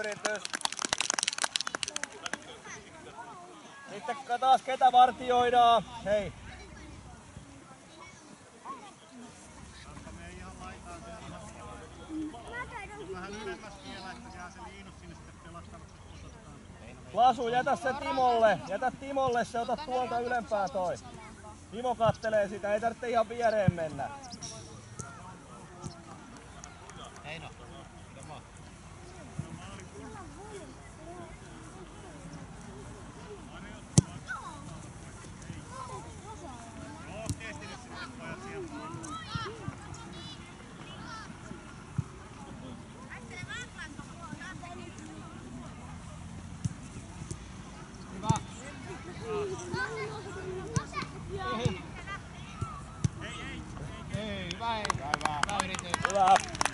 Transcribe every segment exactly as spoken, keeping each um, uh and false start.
yritys. Sitten taas ketä vartioidaan. Hei. Lasu, jätä se Timolle. Jätä Timolle, se ota tuolta ylempää toi. Timo kattelee sitä, ei tarvitse ihan viereen mennä. Heino. Hyvä.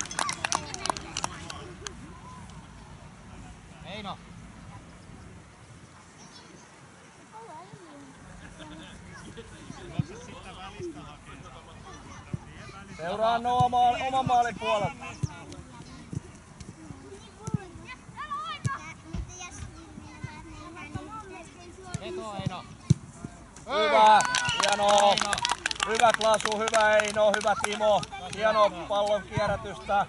Heino. Seuraa Noa maali, oman maalin puolelta. Heino. Hyvä. Hienoa. Hyvä Lasu, hyvä Eino, hyvä Timo. Hienoa pallon kierrätystä.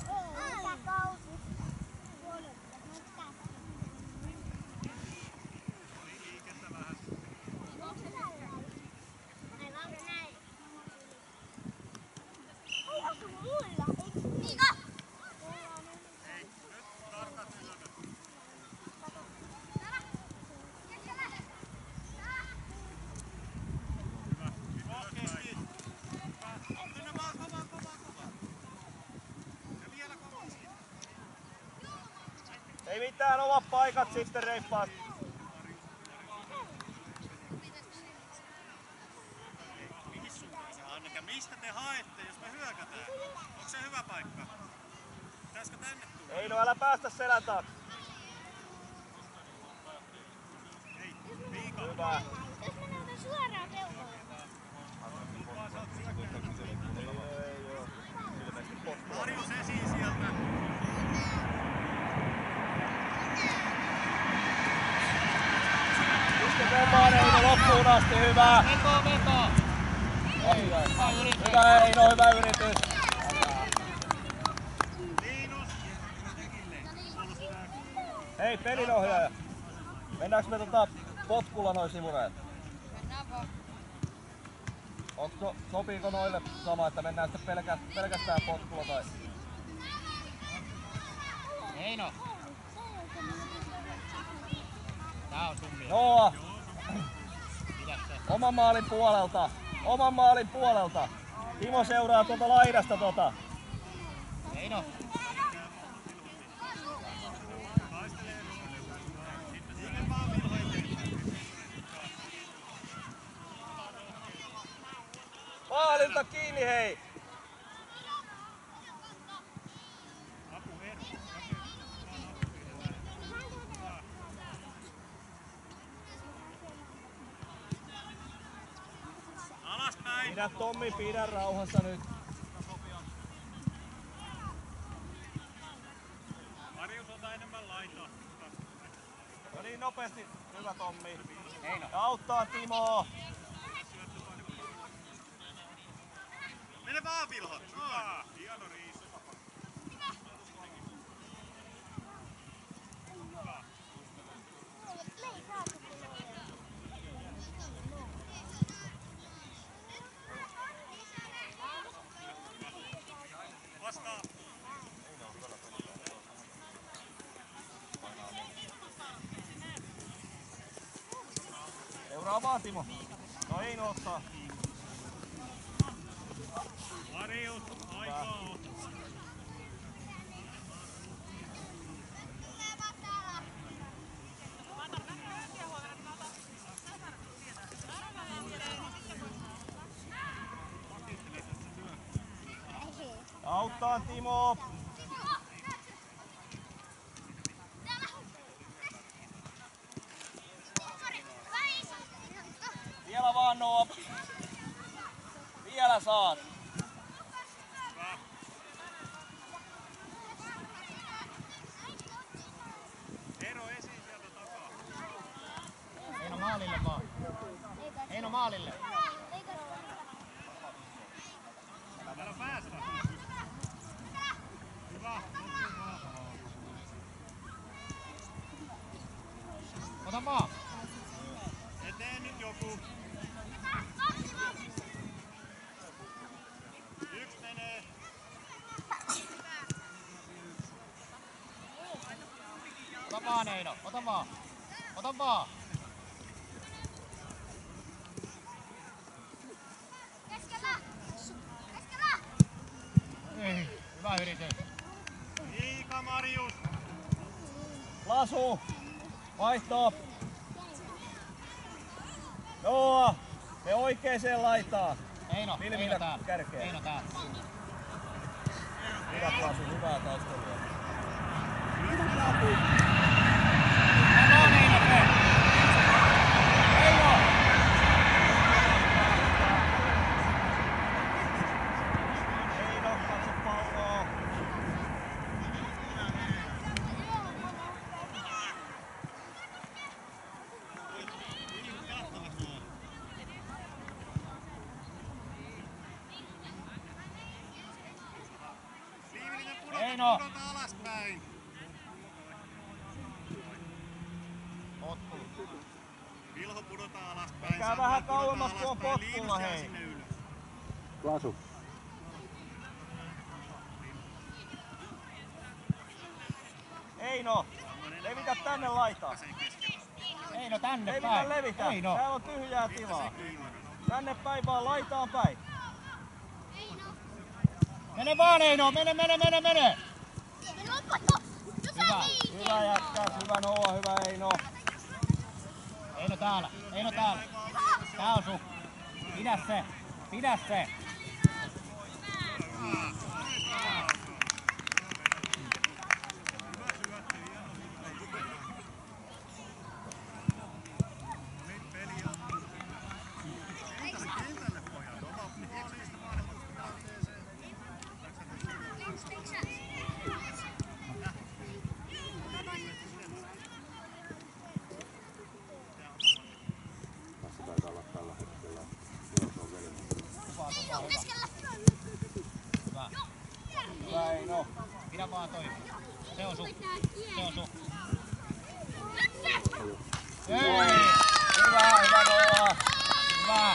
Ei mitään, ovat paikat sitten reippaasti. Mistä te haette, jos me hyökätään? Onko se hyvä paikka? Pitäisikö tänne tulla? Ei no, älä päästä selän taakse. Ei, Miika. Hyvä. Jos mennään suoraan peukolle. Harjus esiin sieltä. Iske pommaan Eino loppuun asti, hyvä. Veto, veto. Hyvä Eino, hyvä yritys. Hei, pelinohjaaja. Mennäänkö me tota potkulla noin sivureet? Mennään vaan. Onko, sopiiko noille sama, että mennään sitten pelkä, pelkästään potkulla tai? Heino. Tää on sun mies. Noa! Pidä se. Oman maalin puolelta. Oman maalin puolelta. Timo seuraa tuota laidasta tota. Heino. Maalilta kiinni hei! Alaspäin! Pidä Tommi, pidä rauhassa nyt. Harjus ota enemmän laitaa. No niin nopeasti, hyvä Tommi. Heino. Ja auttaa Timoa. Mene vaan Vilho! Noin! Hieno riisu. Vastaa! Seuraa vaan Timo. No ei no ottaa. Harjus, aikaa on. Auttaa Timo. Vielä vaan Noa. Vielä saat. maalille. Älä päästä. Hyvä. Ota maa. Eteen nyt joku. Yksi menee. Ota vaan Eino, ota vaan. Ota vaan. Keskellä! Keskellä! Ei, hyvä yritys. Liika Marius. Lasu! Vaihto! Joo! Me oikeeseen laitaan. Eino, Vilminä Eino täällä. kärkeen. Eino täällä. Hyvä Lasu, hyvää taistelua. Mennään Eino, se. Eino! Eino, katso palloa. Viimeinen pudota, Eino. pudota alaspäin. Potku. Vilho pudota alaspäin. Menkää Samuel vähän pudota kauemmas, kun on alaspäin. potkulla, Linus jää hei. sinne ylös. Lasu. Eino! Levitä tänne laitaan. Eino tänne Levitä, päin. levitä. Eino. Täällä on tyhjää tilaa. Tänne päin vaan, laitaan päin. Mene vaan Eino, mene, mene, mene, mene. Hyvä. Hyvä jätkäs, hyvä Noa, hyvä Eino. Eino täällä, Eino täällä. Tää on sun. Pidä se, pidä se. Tässä taitaa olla tällä hetkellä. Joo, se on veli. Hyvä. Hyvä Eino. Pidä vaan toi. Se on sun. Se on sun. Ei. Hyvä, hyvä Noa. Hyvä.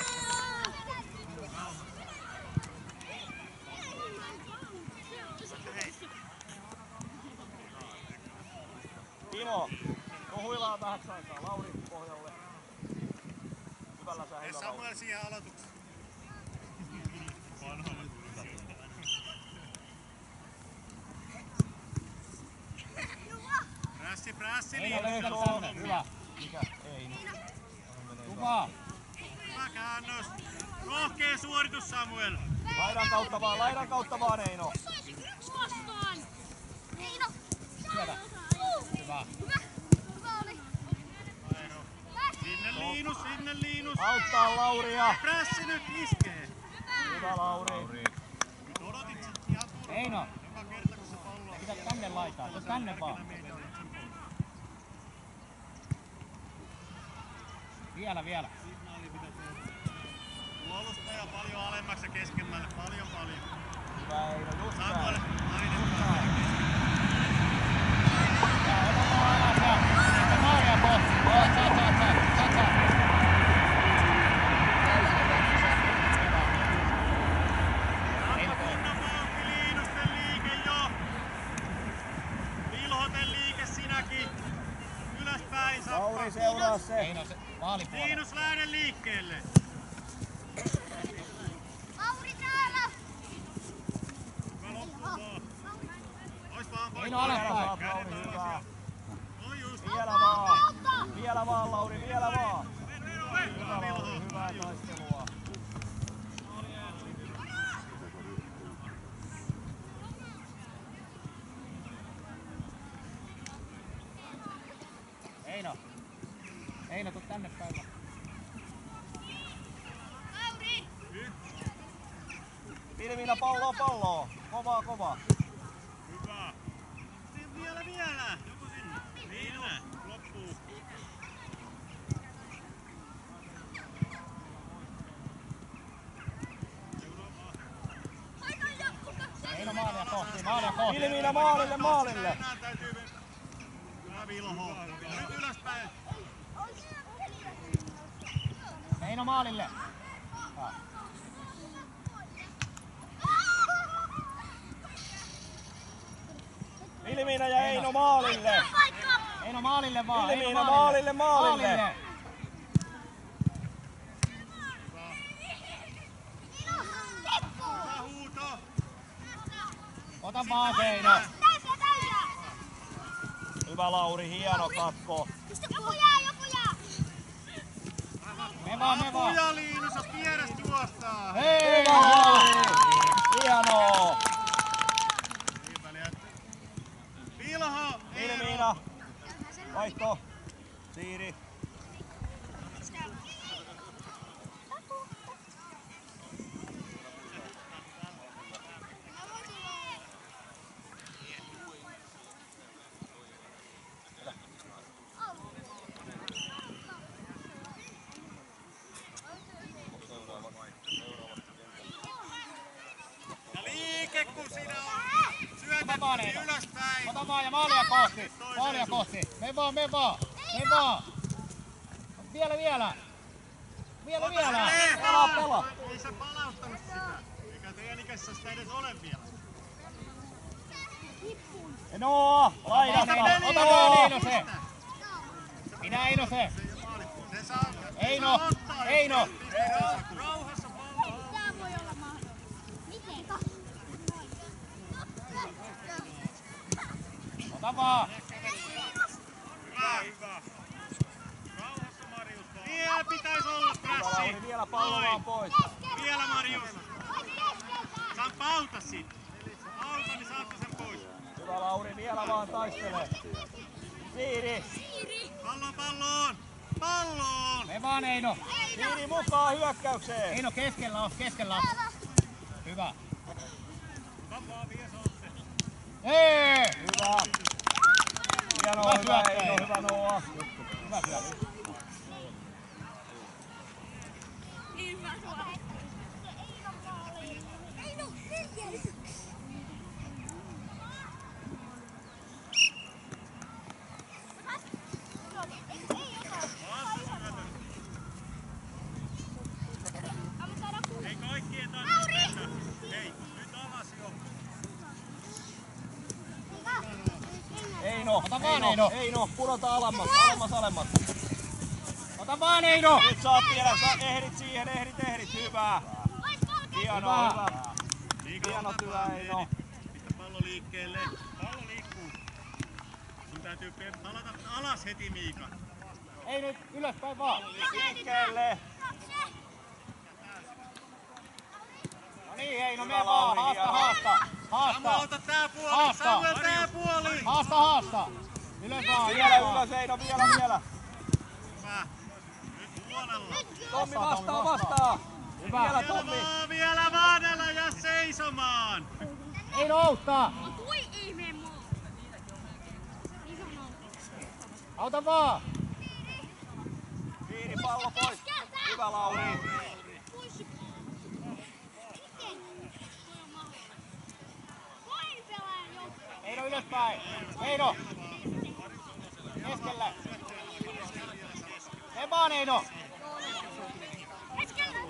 Timo, kohuillaan vähäksi aikaa. Lauri pohjalle. Hyvällä Ja sähillä Lauri. Samuel siihen aloitukseen. Prässi, prässi, Eino Linus. löytänyt tänne. Hyvä. Mikä? Ei nyt. Hyvä. Hyvä käännös. Rohkea suoritus, Samuel. Laidan kautta vaan, laidan kautta vaan Eino. Vastaan! Eino! Syötä. Hyvä. Sinne Liinus, sinne Liinus. Auttaa Lauria. Prässi nyt iskee. Hyvä Lauri. Nyt odotit sit ihan turvaa. Eino, Joka kerta kun se pallo on. pidä tänne laitaa. Se tänne vaan. Vielä, vielä. Puolustaja paljon alemmaksi ja keskemmälle. Paljon paljon. Hyvä Eino, just Samuel, näin. aina paljon Ja ota vaan alas ja sitten Maria pois. Saat, saat, saat, saat, saat, saat. Eino pois. kunnon vauhti, Liinusten liike jo. Vilhoten liike sinäkin. Ylöspäin Lauri Sappa. seuraa se. Eino se maalipuolella. Liinus lähde liikkeelle. Lauri täällä! Hyvä loppu vaan. Ois vaan pois. Eino alaspäin. Saat Lauri, hyvä. Oi just. Vielä vaan. Vielä vaan Lauri, vielä vaan. Hyvä Hyvä Lauri, Vilho. hyvää taistelua. Eino. Eino, tuu tänne päin. Vilmiina palloa palloa. Kovaa kovaa. Hyvä. Vielä vielä. Joku sinne. Sinne. Loppuu. Maalia kohti. Vilmiina maalille, maalille. Enää täytyy... Hyvä Vilho. Nyt ylöspäin. Eino maalille. Vilmiina ja Eino maalille. Eino maalille vaan. Eino Vilmiina maalille, maalille. maalille. Hyvä huuto. Ota vaan se Eino. Hyvä Lauri, hieno katko. Joku jää, joku jää. Me vaan, me vaan. Apuja Liinu, sä vierestä juostaa. Hei! Hyvä Lauri. Hienoa. Niin väliä. Vilho. Vilmiina. Vaihto. Siiri. Ja liike kun siinä on. Syötä vaan, Eino. ylöspäin. Ota vaan ja maalia kohti. Maalia kohti. Me vaan, me vaan. Me vaan. Vielä, vielä. Vielä, vielä. Pelaa, pelaa. Ei sä palauttanut sitä. Eikä teidän ikässä sitä edes ole vielä. Noa, laidasta. Ota vaan Eino se. Pidä Eino se. Se saa. Eino. Eino. Rauhassa pallo. Tää voi olla mahdollista. Miten? Ota vaan. Hyvä, hyvä. Rauhassa Marius vaan. Vielä pitäis olla Hyvä prässi. Lauri, vielä pallo vaan pois. Vielä Marius. Saan pauta siitä. Pauta, niin saatko sen pois. Hyvä Lauri, vielä vaan taistelee. Siiri. Palloon, palloon. Palloon. Me vaan Eino. Siiri mukaan hyökkäykseen. Eino keskellä on, keskellä on. Hyvä. Vapaa vie saatte. Hei! Hyvä. Hienoa, Hyvä hyvä syöttö, Eino, Eino. hyvä Noa. Hyvä syöttö. Hyvä suora. Eino, neljä yksi. Ei kaikkien tarvitse mennä. Hei, nyt alas jo. Eino, Ota vaan, Eino. Eino, pudota alemmas, alemmas, alemmas. Ota vaan Eino. Nyt saat vielä, sä ehdit siihen, ehdit, ehdit, hyvä. Hienoa, hyvä. Hieno työ, Eino. Pistä pallo liikkeelle. Pallo liikkuu. Sun täytyy palata alas heti, Miika. Ei nyt ylöspäin vaan. Liikkeelle. No niin Eino, Hyvä mene vaan. Lauri, Haasta, hieno. haasta. Samuel, Haasta. ota tää puoli. Haasta. Samuel, tää puoli. Haasta, haasta. Ylös vaan. Vielä ylös vaan. ylös, Eino, vielä, vielä. Hyvä. Nyt huolella. Tommi vastaa, vastaa. Hyvä. Vielä Vielä Tommi. vaan, vielä vaadella ja seisomaan. Eino auttaa. Kui ihmeen muu. Iso noussu. Auta vaan. Siiri, pallo pois. Hyvä Lauri. Kuis. Miten? Toi on mahdollista. Vain pelaajan joukko. Eino ylöspäin. Eino. Keskellä. Mene vaan Eino. Keskellä.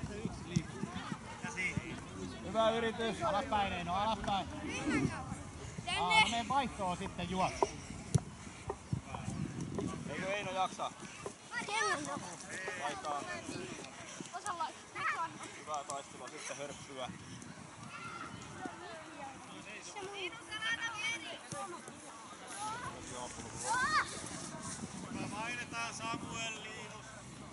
Hyvä yritys. Alaspäin Eino, alaspäin. Aa, no mene vaihtoon sitten juos. Eikö Eino jaksa? Laittaa Osalla. hyvää taistelua, sitten hörppyä. Mainitaan Samuel Liinus.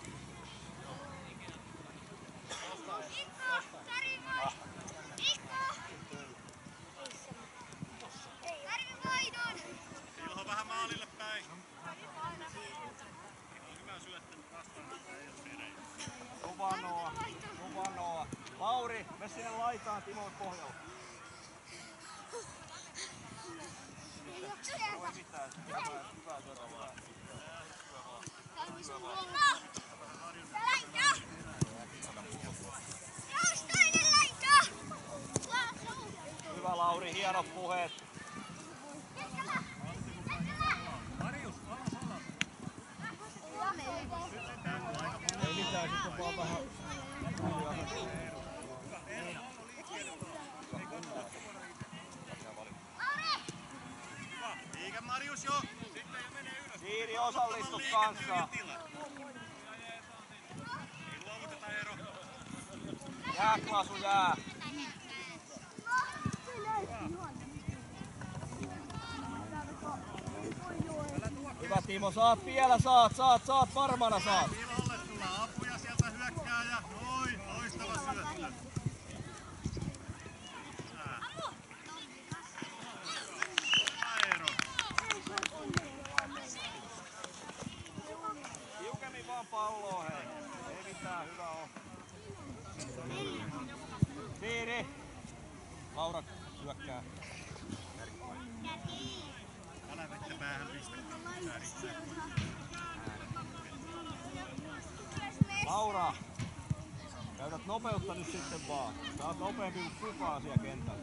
Vilho vähän maalille päin. Hyvä syöttö vastaan. Ei ole perejä. Kova Noa, kova Noa. Lauri, me sinne laitaan Timon pohjalla. Voi mitään, hyvää, hyvää työtä. Hyvä Lauri, hieno puoli. pienet. Ei mitään, sitten vaan vähän. Liike Marius jo. Sitten jo menee ylös. Siiri osallistu kanssa. Ei luovuteta Eero. Jää Klasu, jää. Hyvä Timo, saat vielä, saat, saat, saat, varmana saat. Pilolle tullaan apuja sieltä hyökkääjä. Noin, loistava syöttö. Tiukemmin vaan palloa, hei. Ei mitään, hyvä on. Siiri. Laura syökkää. Älä vettä päähän pistä. Laura. Käytät nopeutta nyt sitten vaan. Sä oot nopeampi kuin kukaan siellä kentällä.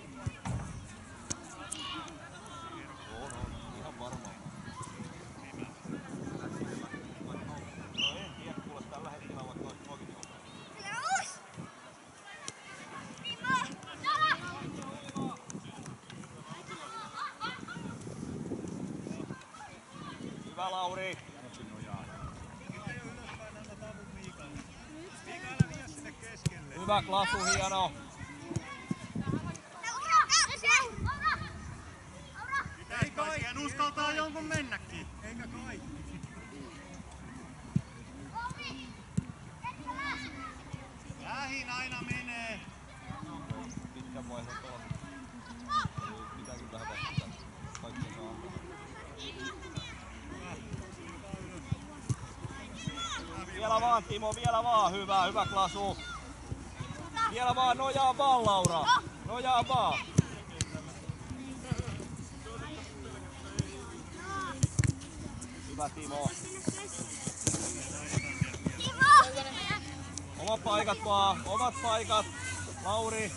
On, on. Ihan varmaan. No en tiedä kuule tällä hetkellä vaikka ois noinkin nopea. Hyvä Lauri. Hyvä Klasu, hieno. Pitäis kai siihen uskaltaa jonkun mennäkin. Eikä kaikki. Lähin aina menee. Pitkän vaihdon tuolla. Pitääkin vähän vastata. Kaikki saa antaa. Vielä vaan Timo, vielä vaan. Hyvä, hyvä Klasu. Vielä vaan, nojaa vaan Laura. Nojaa vaan. Hyvä Timo. Omat paikat vaan, omat paikat. Lauri.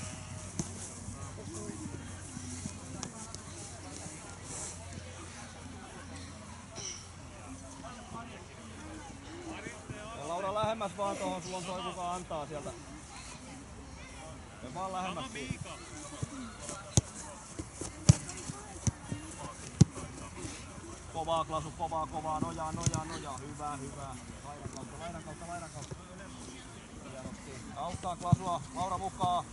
Ja Laura lähemmäs vaan tohon, sulla on toi kuka antaa sieltä. Ja vaan lähemmäs siitä. Kovaa Klasu, kovaa, kovaa, nojaa, nojaa, nojaa. Hyvä, hyvä. Laidan kautta, laidan kautta, laidan kautta. Hienosti. Auttaa Klasua, Laura mukaan.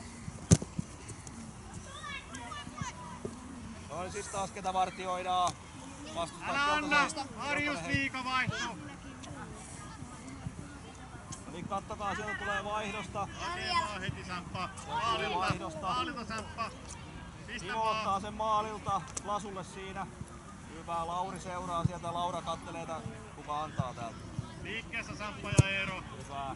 Noin siis taas ketä vartioidaan. Vastustaa Älä anna! Harjus liika vaihto! Eli kattokaa, sieltä tulee vaihdosta. Hakee vaan heti Samppa. Maalilta, maalilta Samppa. Pistä Timo ottaa vaan. sen maalilta Klasulle siinä. Hyvä, Lauri seuraa sieltä. Laura kattelee, kuka antaa täältä. Liikkeessä Samppa ja Eero. Hyvä.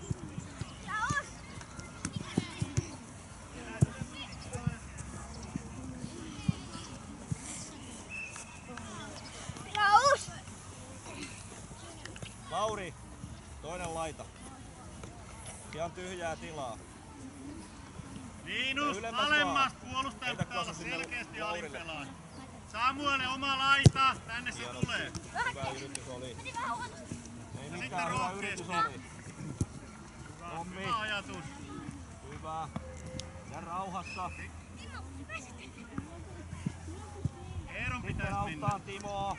Lauri, toinen laita. Ihan tyhjää tilaa. Miinus, Ylemmäs alemmasta vaan. puolustajan Heitä pitää olla Klasu sinne selkeästi Laurille. alipelaan. Samuel oma laita, tänne se Hienosti. tulee. Hyvä yritys oli. Ei sitten mitään, hyvä rohkeasti. yritys oli. Tommi. Hyvä ajatus. Hyvä. Ja rauhassa. Eeron Sitten pitäisi mennä. auttaa Timoa.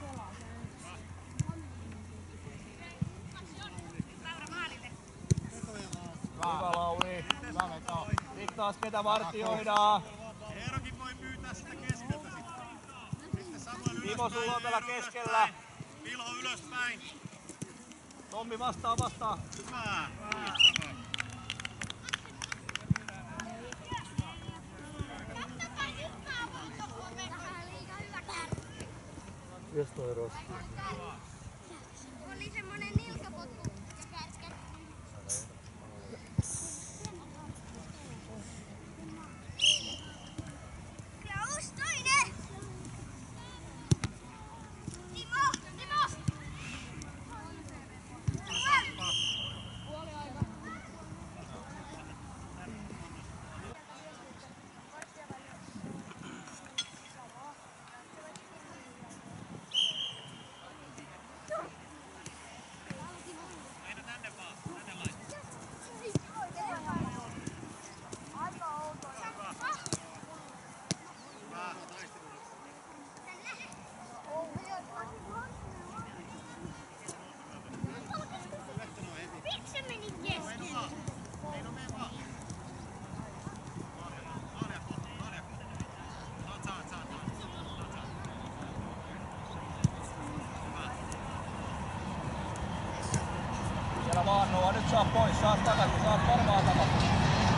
Hyvä Lauri. Hyvä veto. Sitten taas ketä vartioidaan. Eerokin voi pyytää sitä keskeltä sitten. Sitten Samuel ylöspäin. Timo, sulla on täällä Eero keskellä. ylöspäin. Pilho ylöspäin. Tommi vastaa vastaa. Hyvä. Loistavaa. Jos toi roski. Oli semmonen nilkapotku ja kärkä. Klaus, toinen! Timo! Timo! nyt saa pois, saat takaisin, saat varmaan takaisin.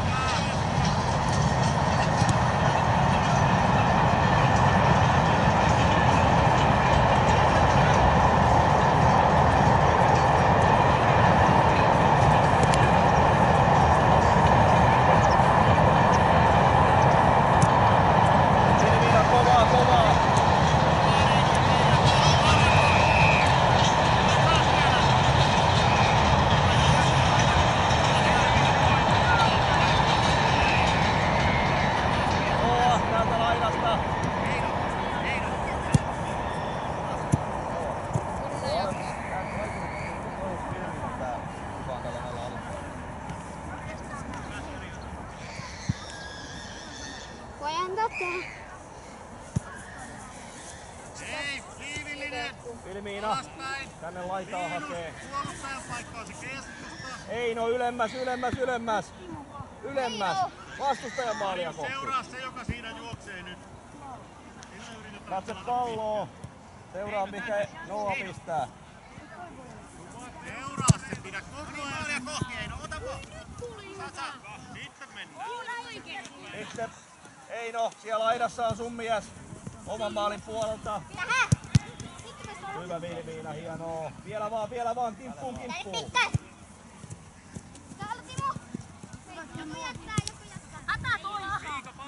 Ei, liivillinen! Vilmiina, Alaspäin! tänne laitaa hakee. Puolustajan paikka on se keskusta. Eino, ylemmäs, ylemmäs, ylemmäs. Ylemmäs. Vastustajan maalia kohti. Seuraa se, joka siinä juoksee nyt. Sillä yritetään Katse pelata palloa. Seuraa mikä Noa pistää. pitää. Seuraa se, pidä koko ajan maalia kohti. Eino, ota vaan. Sasa, sitten mennään. Sitten Eino, siellä aidassa on sun mies. Oman maalin puolelta. Hyvä Vilmiina, hienoa. Vielä vaan, vielä vaan, kimppuun, kimppuun. Täällä Timo! Joku jättää, joku jättää. Ata tuolla!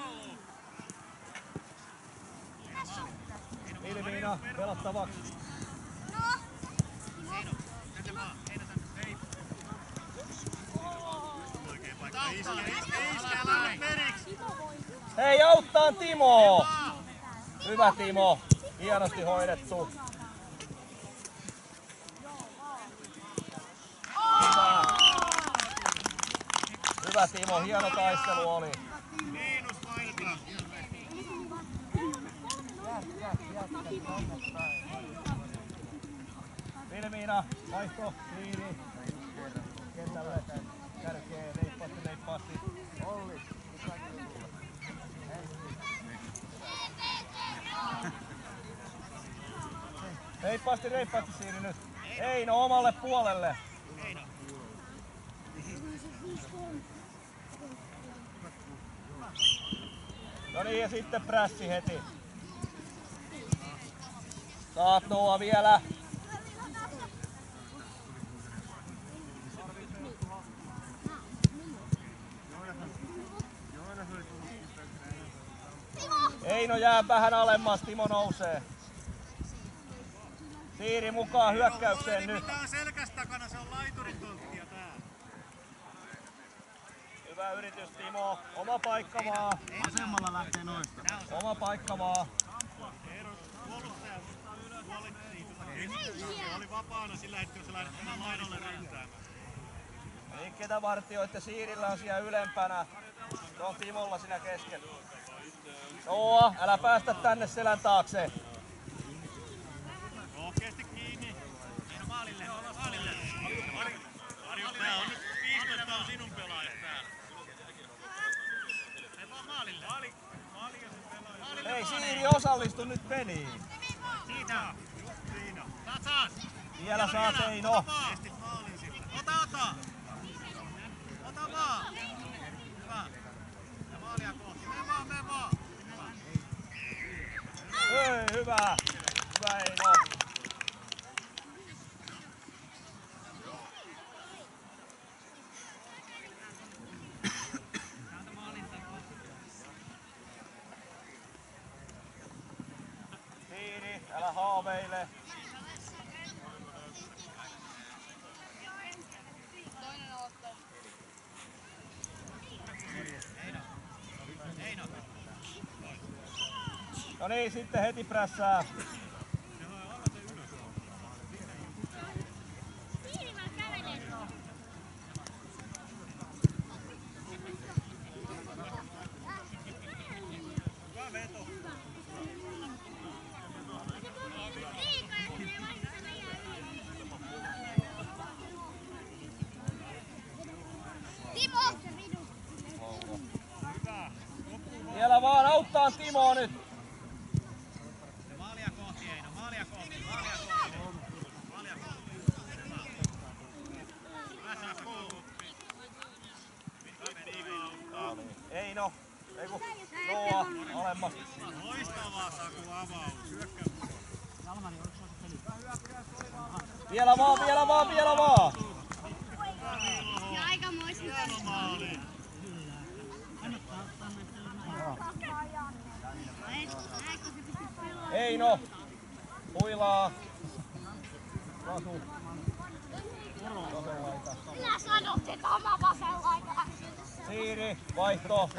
Vilmiina, pelattavaksi. No! Eino, tänne vaan. Eino tänne. Hei. Oikein paikka. Iske, iske, iske. Älä nyt meriksi. Hei, auttaa Timo! Hyvä Timo, hienosti hoidettu. Hyvä. Hyvä Timo, hieno taistelu oli. Miinus pailta. Vilmiina, vaihto, kiinni. Kentälle, kärkeen, reippaasti, reippaasti. Olli. Reippaasti, reippaasti Siiri nyt. Eino omalle puolelle. No niin, ja sitten prässi heti. Saat Noa vielä. Eino jää vähän alemmas, Timo nousee. Siiri mukaan hyökkäykseen nyt. Mikä on selkäs takana, se on laiturin tonttia tää. Hyvä yritys Timo. Oma paikka vaan. Vasemmalla lähtee noista. Oma paikka vaan. Eero, puolustaja puolittiin. Se oli vapaana sillä hetkellä, se lähti tämän laidalle rentäämään. Liikkeitä vartioitte, Siirillä on siellä ylempänä. Se on Timolla siinä keskellä. Noa, älä päästä tänne selän taakse. Rohkeasti kiinni. Eino maalille, maalille. Marjo, tää on nyt viisitoista on sinun pelaajas täällä. Mene vaan maalille. Maali, maali ja sen pelaaja. Hei Siiri, osallistu nyt peliin. Siitä. Just siinä. Saat saat. Vielä saat Eino. Ota vaan. Estit maalin sillä. Ota, ota. Ota vaan. Hyvä. Ja maalia kohti. Mene vaan, mene vaan. Hei, hyvä. Hyvä Eino. Siiri, älä haaveile. No niin, sitten heti prässää. Vielä vaan auttaa Timoa nyt. Maalia kohti Eino, maalia kohti, maalia kohti. Maalia kohti. Hyvä. Väsä kuu. Eino, eiku, Noa, alemmas. Loistavaa Saku avaus. Vielä vaan, vielä vaan, vielä vaan. Ja aikamoista. Hieno maali. Eino, huilaa. Lasu. Vasen laita. Minä sanot, että oma vasen laita. Siiri, vaihto.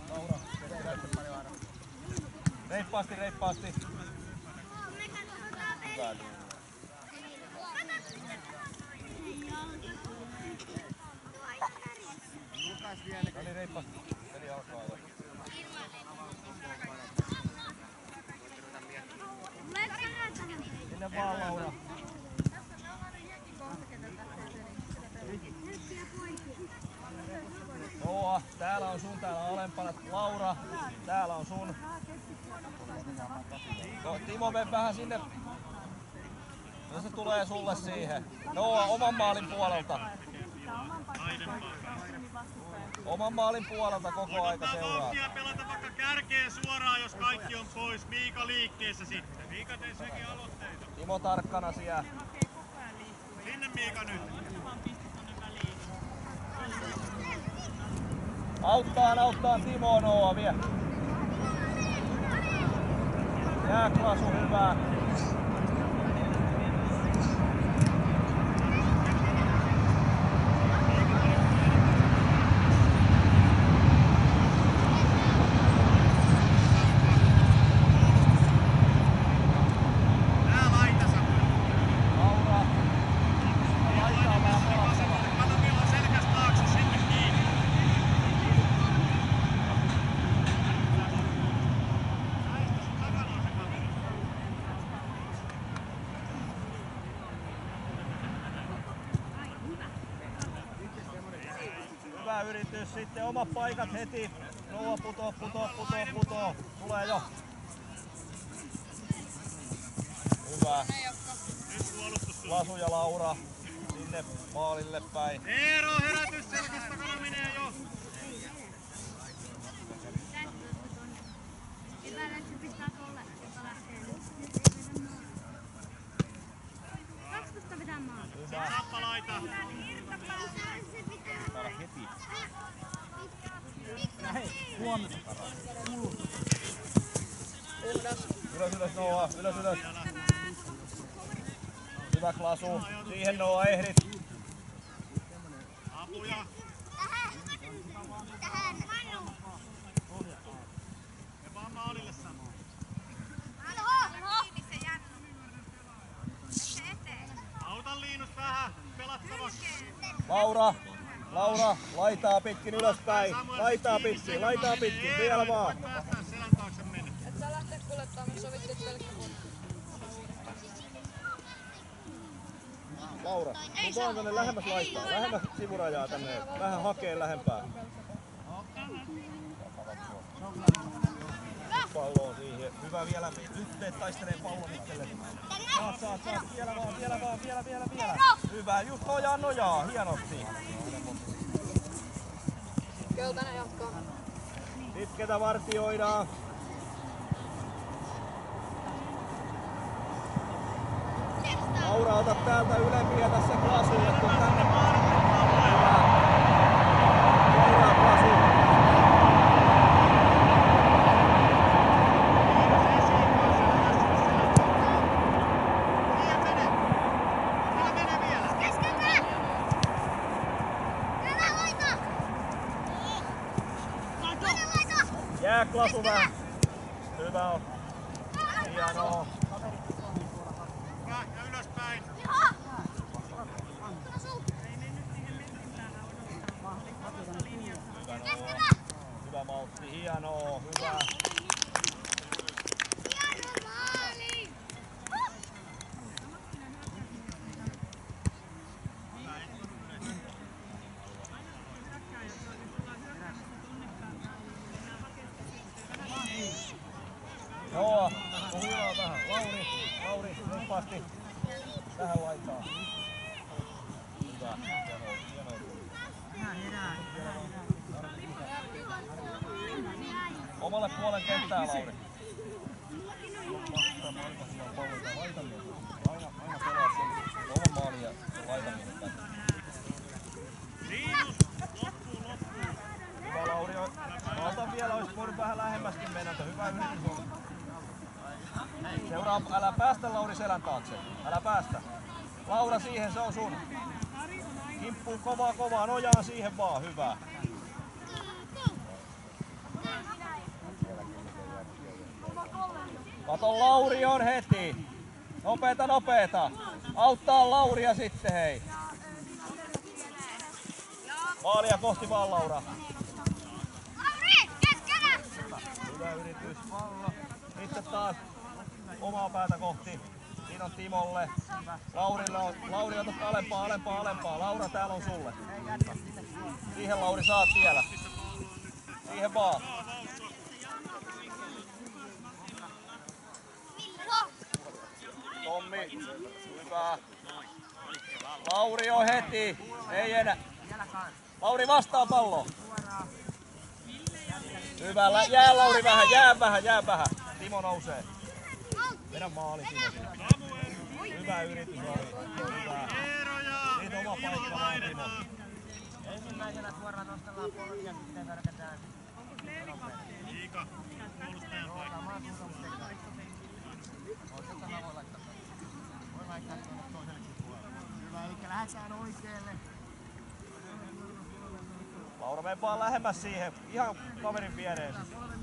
Reippaasti, reippaasti. Hyvä. No niin, reippaasti. Peli alkaa jo. Sinne vaan, Laura. Noa, täällä on sun, täällä on alempana. Laura, täällä on sun. No, Timo, mene vähän sinne. No se tulee sulle siihen. Noa, oman maalin puolelta. Oman maalin puolelta koko aika seuraa. Vauhtia pelata vaikka kärkeen suoraan, jos kaikki on pois. Miika liikkeessä sitten. Miika tee sekin aloitteita. Timo tarkkana siellä. Sinne Miika nyt. Auttaa, auttaa Timo Noa vie. Jääklasu hyvää. Nää laita Saku. Laura. Laitaa vähän vasemmalle. Kato milloin selkäs taakse sinne kiinni. Näistä sun takana on se kamera. Hyvä yritys sitten. Omat paikat heti. Noa putoo, putoo, putoo, putoo. Tulee jo. Hyvä. Nyt puolustus sun. Lasu ja Laura sinne maalille päin. Eero, herätys selkäs takana menee jo. Epäileksi pistää tolle, joka lähtee. kaksitoista pitää maa. Hyvä. Sappa laita. Se pitää. Täällä heti. Ylös, ylös Noa, ylös, ylös. Hyvä Klasu. Siihen Noa ehdit. Apuja. Tähän. Tähän. Ja vaan maalille Samu. Auta Liinus vähän pelattavaksi. Laura, Laura, laitaa pitkin ylöspäin. Laitaa pitkin, laitaa pitkin, vielä vaan. Päästään selän taakse mennä. Et sä lähteä kuljettaa, me sovittiin pelkkä vuonna. Laura, tuu vaan tänne lähemmäs laittaa, lähemmäs sivurajaa tänne, vähän hakee lähempää. Pallo on siihen. Hyvä vielä, yhteen taistelee pallon itselle. Saat, saat, saat, vielä vaan, vielä vaan, vielä, vielä, vielä. Hyvä, just nojaa, nojaa, hienosti. Keltainen jatkaa. Nyt ketä vartioidaan. Laura, ota täältä ylempiä tässä Klasulle, kun tänne Laura, Klasu. Jää Klasu vähän. Hyvä on. Hienoa. Hyvä, ja ylöspäin. Hyvä Noa. Hyvä maltti, hienoa, hyvä. Noa, huilaa vähän. Lauri, Lauri, reippaasti. Tähän laitaan. Hyvä. Hienoa, hienoa. Omalle puolen kenttää, Lauri. Aina, aina pelaa sen oman maalin ja sen laitamiehen tänne. Liinus, loppuu, loppuu. Hyvä, Lauri. Mä otan vielä, olis voinut vähän lähemmäskin mennä. Hyvä yritys on. Seuraa, älä päästä Lauri selän taakse. Älä päästä. Laura siihen, se on sun. Kimppuu kovaa kovaa, nojaan siihen vaan, hyvä. Kato, Lauri on heti. Nopeeta, nopeeta. Auttaa Lauria sitten, hei. Maalia kohti vaan, Laura. Hyvä yritys. Sitten taas omaa päätä kohti. Siinä on Timolle. Laurille on, Lauri ota alempaa, alempaa, alempaa. Laura, täällä on sulle. Siihen Lauri saat vielä. Siihen vaan. Tommi, hyvä. Lauri on heti. Ei enää. Lauri vastaa palloon. Hyvä, jää Lauri vähän, jää vähän, jää vähän. Timo nousee. Vedä maali Timo. Hyvä yritys Lauri. Hyvä. Siitä oma paikka vaan Timo. Ensimmäisenä suoraan nostellaan polvi ja sitten värkätään. Liika, puolustajan paikka. Voi laittaa tuonne toisellekin puolelle. Hyvä, eli lähdetään oikealle. Laura, mene vaan lähemmäs siihen. Ihan kaverin viereen.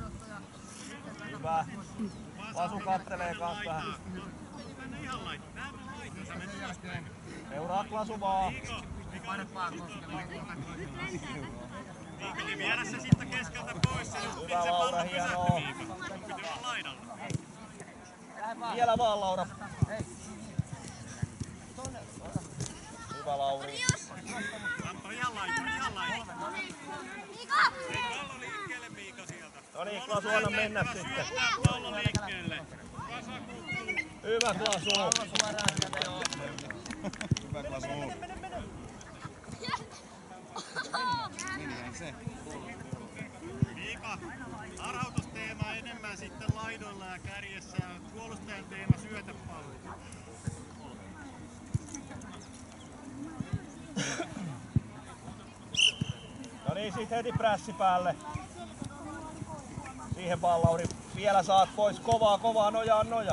Hyvä. Vasu kattelee kans vähän. Mennä ihan laittaa. Tää on laittaa. Sä menet ylöspäin. Seuraa Lasu vaan. Miikeli, viedä se siitä keskeltä pois. Hyvä Laura, hienoa. Pitää olla laidalla. Vielä vaan Laura. Hyvä Lauri. Antto ihan laittaa, ihan laittaa. Hei, pallo liikkeelle Miika sieltä. No niin, Klasu, anna mennä sitten. Syöttää pallo liikkeelle. Kasa kukkuu. Hyvä Klasu. Hyvä Klasu. Menihän se. Miika, harhautusteema enemmän sitten laidoilla ja kärjessä ja puolustajan teema syötä palloa. No niin, sit heti prässi päälle. Siihen vaan Lauri. Vielä saat pois. Kovaa, kovaa, nojaa, noja.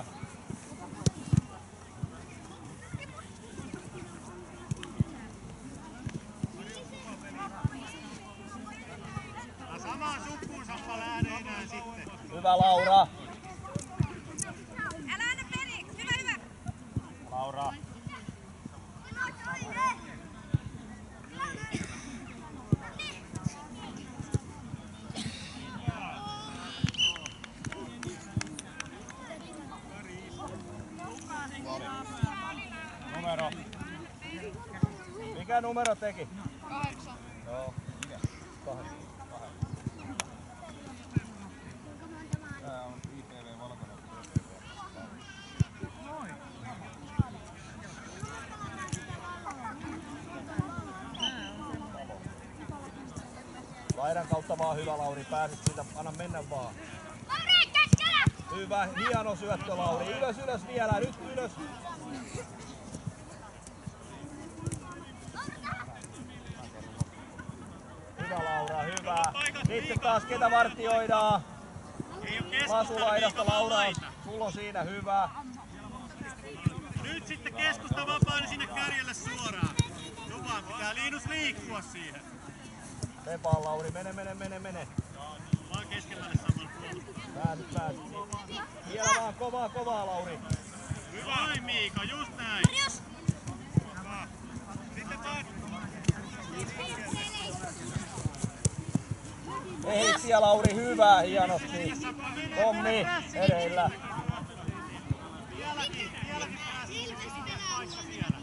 Samaan suppuun Sappa lääneinään sitten. Hyvä Laura. Älä anna periksi. Hyvä, hyvä. Laura. Numero. Mikä numero teki? Kahdeksan. Joo. Mikä? Kahdeksan. Tää on I P V valkoinen. Laidan kautta vaan hyvä Lauri. Pääsit siitä. Anna mennä vaan. Lauri, keskellä! Hyvä. Hieno syöttö Lauri. Ylös, ylös vielä. Nyt ylös. Hyvä Laura, hyvä. Sitten taas ketä vartioidaan. Ei oo keskusta, Lasu laidasta Miika, vaan Laura. laita. Sulla on siinä hyvä. Nyt sitten keskusta vapaana sinne kärjelle suoraan. Jupaan pitää Liinus liikkua siihen. Lepaa Lauri, mene, mene, mene, mene. Vaan keskemmälle saman puolustajan. Pääsit, pääsit. Vielä vaan kovaa, kovaa Lauri. Hyvä Miika, just näin. Hyvä. Sitten taas. Ehitsiä Lauri, hyvä, hienosti. Tommi, edellä. Vieläkin, vieläkin pääsee paikka siellä.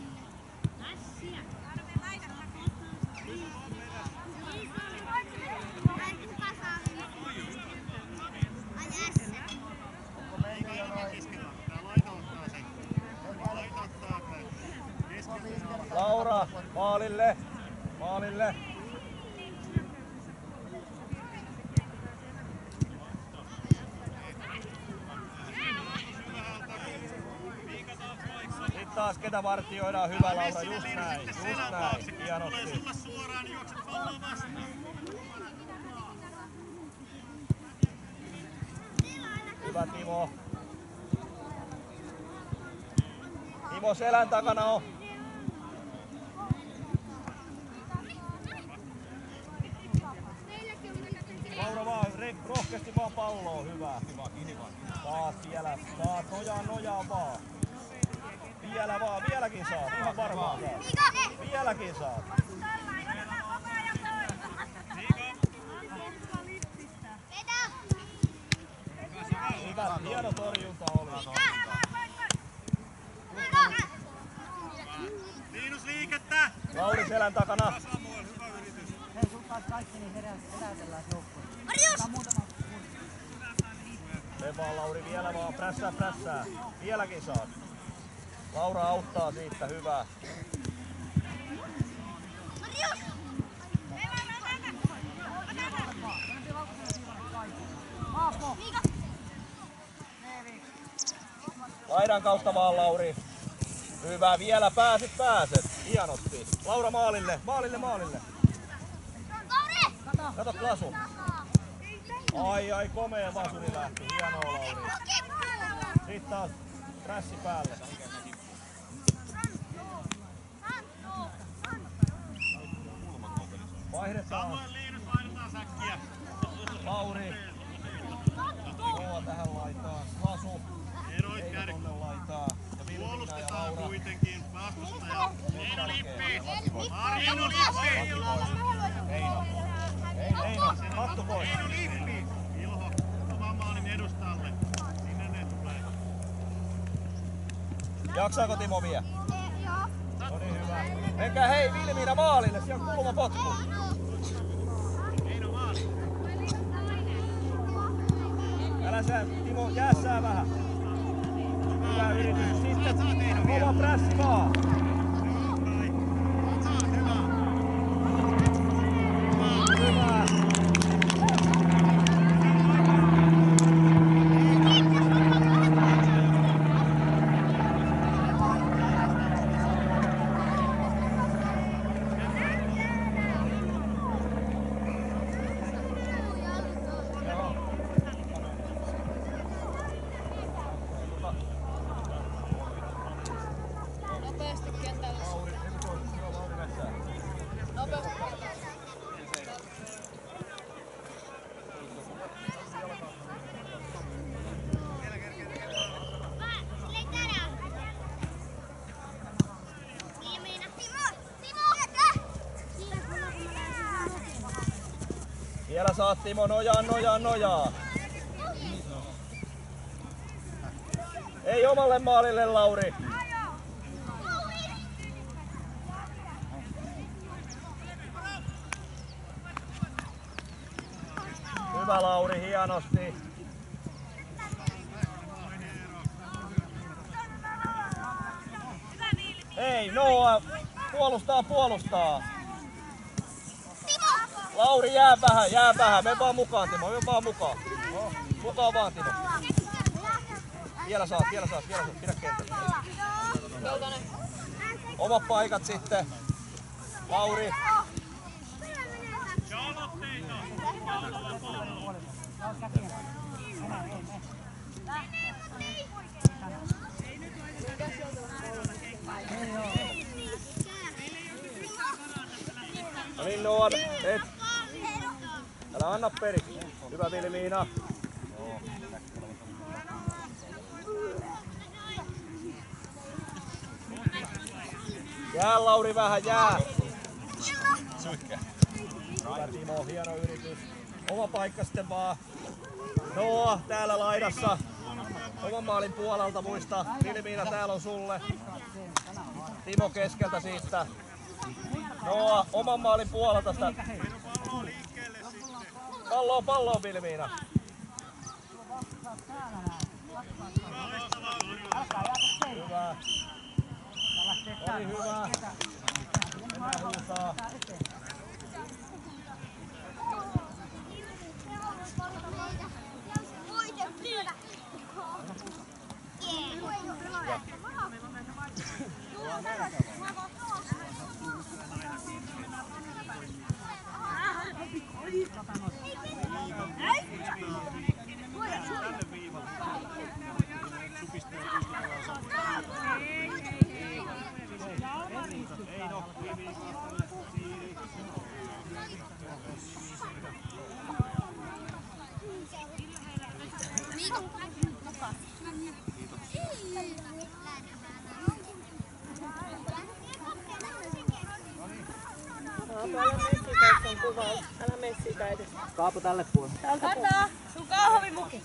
Miika jalka keskellä. Tää laita ottaa sen. Laita ottaa sen. Keskellä Laura, maalille. Maalille. Sitten taas ketä vartioidaan. Hyvä Laura, just näin. Just näin. Hienosti. Sulle suoraan, niin juokset palloa vastaan. Hyvä Timo. Timo selän takana on. Laura vaan, rohkeasti vaan palloa. Hyvä. Hyvä, kiinni vaan. Taas vielä. Taas nojaa, nojaa vaan. Vielä vaan, vieläkin saat. Ihan varmaan saat. Vieläkin saat. Hyvä, hieno torjunta oli. Miinus liikettä! Lauri selän takana. Samuel, hyvä yritys. Hei, sun taas kaikki niin herätellään joukkoon. Me vaan Lauri, vielä vaan. Prässää, prässää. Vieläkin saat. Laura auttaa siitä, hyvä. Laidan kautta vaan Lauri. Hyvä, vielä pääset, pääset. Hienosti. Laura maalille, maalille, maalille. Kato Klasu. Ai ai, komea vasuri lähti. Hienoa Lauri. Sitten taas prässi päälle. Vaihdetaan. Samuel Liinus, vaihdetaan säkkiä. Lauri. Kova tähän laitaan. Klasu. Eroit Eino kädet. tonne laitaan. Ja Vilmiina ja Puolustetaan Laura. kuitenkin vastustaja. Eino lippii. Eino Eino lippii. Eino. Eino, Eino. Hattu pois. Eino lippii. Ilho, oman maalin edustalle. Sinne ne tulee. Jaksaako Timo vie? No niin, hyvä. Menkää hei Vilmiina maalille, siellä on kulma potku. Eino maali. Älä sä, Timo, jäässää vähän. Hyvä yritys. Sitten kova prässi vaan. Hyvä. Nopeasti kentälle. Lauri, Lauri metsään. Nopeasti kentälle. Vielä saat Timo, nojaa, nojaa, nojaa. Ei omalle maalille, Lauri. Hyvä Lauri, hienosti. Ei, Noa, puolustaa, puolustaa. Lauri, jää vähän, jää vähän. Me vaan mukaan, Timo, me vaan mukaan. No, mukaan vaan, Timo. Vielä saat, vielä saat, vielä saat. Pidä kentällä. Keltainen. Omat paikat sitten. Lauri. No niin, Noa, et. Älä anna periksi. Hyvä Vilmiina. Jää Lauri vähän, jää. Sykkä. Hyvä Timo, hieno yritys. Oma paikka sitten vaan. Noa täällä laidassa. Oman maalin puolelta muista. Vilmiina täällä on sulle. Timo keskeltä siitä. Noa oman maalin puolelta sitä. Palloon, palloon Vilmiina. Hyvä. Ari, hyvä. Mennään huutaa. Ei nokki, Älä mene siitä edes. Kaapu tälle puolelle. Tätä! Sun kahvimuki!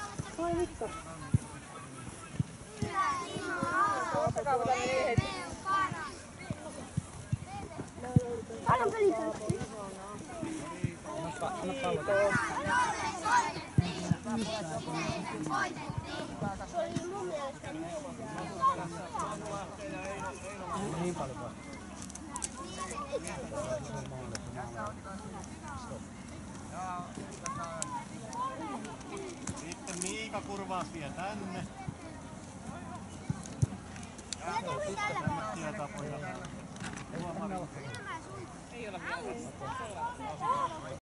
Ottakaa tänne niin heti. Paljon peliä. Anna pallo. Niin paljon vaan. Sitten Miika kurvaas vie tänne. Tämmöisiä tapoja. Ei ole vielä.